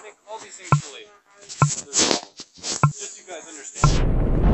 make all these things relate. There's a problem. Just so you guys understand.